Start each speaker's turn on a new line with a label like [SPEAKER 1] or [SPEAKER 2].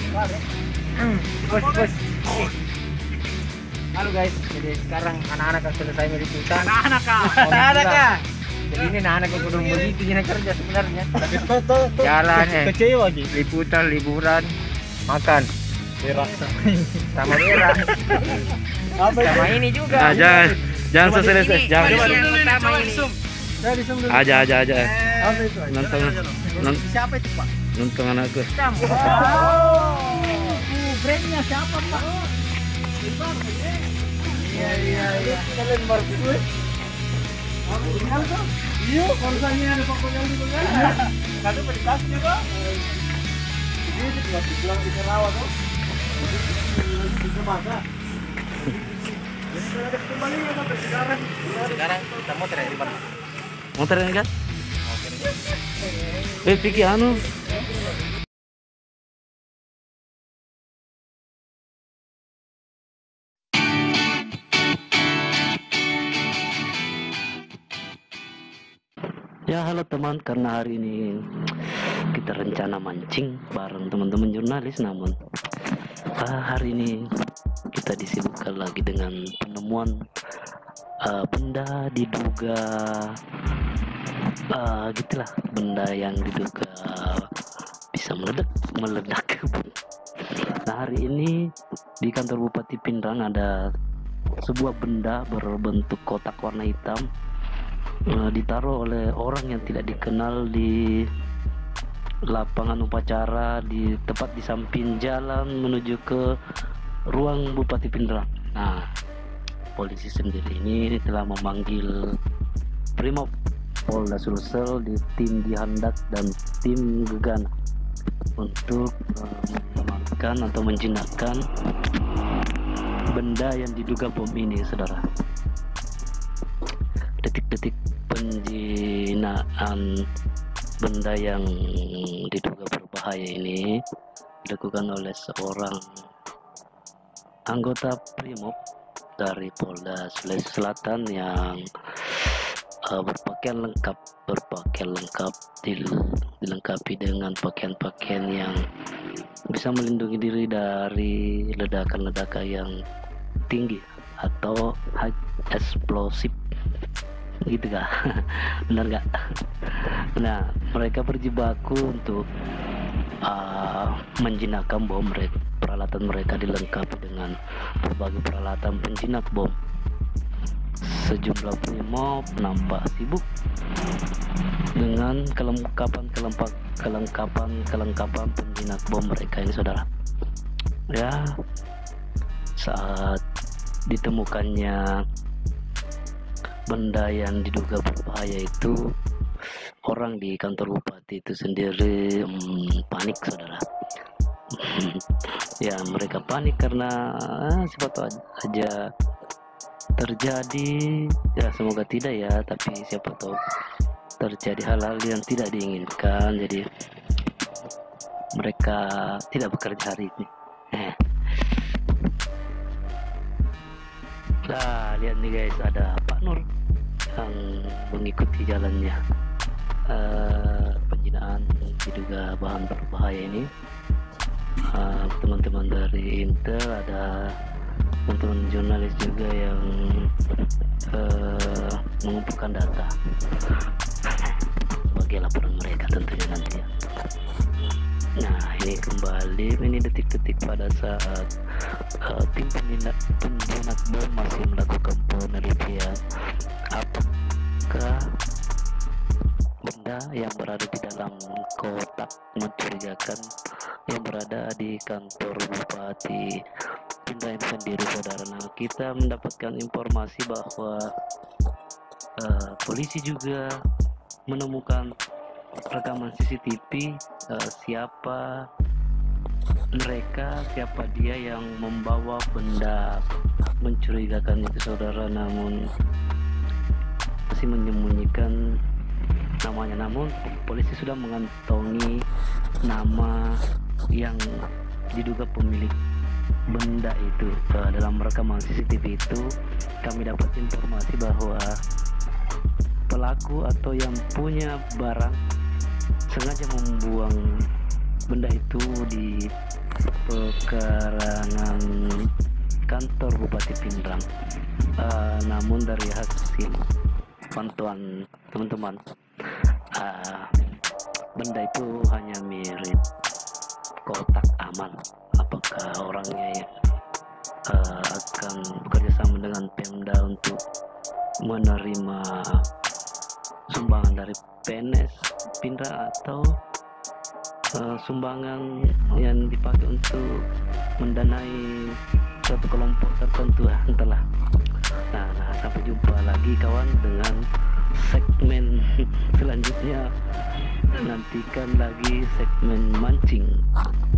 [SPEAKER 1] Bos. Halo guys, jadi sekarang anak-anak yang selesai meliputan. Anak-anak. Jadi ini anak-anak yang belum begitu ini kerja sebenarnya. Jalan
[SPEAKER 2] Kecewa Ji.
[SPEAKER 1] liburan, makan.
[SPEAKER 2] Berak
[SPEAKER 1] Sama berak. Sama ini juga.
[SPEAKER 3] Jangan selesai. Jangan. Aja.
[SPEAKER 2] Apa itu?
[SPEAKER 3] Nonton
[SPEAKER 2] Siapa itu Pak?
[SPEAKER 3] nonton anakku.
[SPEAKER 2] Brandnya siapa Pak? Iya. Kalian baru gue. Iya, korsanya ada pokoknya juga. Kado pedikasinya kok. Ini masih pulang di Kerawang kok. Itu masa. Jadi kalau ada kembalinya sampai sekarang.
[SPEAKER 1] Sekarang kita mau dari mana?
[SPEAKER 3] Motor ini kan? Pikir anu. Ya halo teman, karena hari ini kita rencana mancing bareng teman-teman jurnalis, namun hari ini kita disibukkan lagi dengan penemuan benda diduga gitulah, benda yang diduga bisa meledak. Nah hari ini di kantor Bupati Pindrang ada sebuah benda berbentuk kotak warna hitam, ditaruh oleh orang yang tidak dikenal di lapangan upacara di tepat di samping jalan menuju ke ruang Bupati Pindrang. Nah, polisi sendiri ini telah memanggil Primob Polda Sulsel di tim Dihandak dan tim Gegana untuk mengamankan atau menjinakkan benda yang diduga bom ini, saudara. Detik-detik penjinaan benda yang diduga berbahaya ini dilakukan oleh seorang anggota Primob dari Polda Sulawesi Selatan yang berpakaian lengkap, dilengkapi dengan pakaian-pakaian yang bisa melindungi diri dari ledakan-ledakan yang tinggi atau high explosive gitu kah? Benar gak? Nah, mereka berjibaku untuk menjinakkan bom. Peralatan mereka dilengkapi dengan berbagai peralatan penjinak bom. Sejumlah Primob nampak sibuk dengan kelengkapan penjinak bom mereka ini, saudara. Ya, saat ditemukannya benda yang diduga berbahaya itu, orang di kantor bupati itu sendiri panik, saudara. Ya, mereka panik karena siapa tahu aja terjadi, ya semoga tidak ya, tapi siapa tahu terjadi hal-hal yang tidak diinginkan, jadi mereka tidak bekerja hari ini. Nah, lihat nih guys, ada Pak Nur yang mengikuti jalannya penjinaan diduga bahan berbahaya ini. Teman-teman dari Intel, ada teman-teman jurnalis juga yang mengumpulkan data sebagai laporan mereka tentunya nanti ya. Nah, ini kembali, ini detik-detik pada saat tim penjinak bom masih melakukan penelitian apakah benda yang berada di dalam kotak mencurigakan yang berada di kantor Bupati Pindrang sendiri, saudara. Nah, kita mendapatkan informasi bahwa polisi juga menemukan rekaman CCTV siapa dia yang membawa benda mencurigakan itu, saudara, namun masih menyembunyikan namanya. Namun polisi sudah mengantongi nama yang diduga pemilik benda itu. Dalam rekaman CCTV itu kami dapat informasi bahwa pelaku atau yang punya barang sengaja membuang benda itu di pekarangan kantor Bupati Pindrang. Namun dari hasil pantauan teman-teman, benda itu hanya mirip kotak aman. Apakah orangnya akan bekerjasama dengan Pemda untuk menerima sumbangan dari PNS Pindrang, atau sumbangan yang dipakai untuk mendanai suatu kelompok tertentu, entahlah. Nah, sampai jumpa lagi kawan dengan segmen selanjutnya. Nantikan lagi segmen mancing.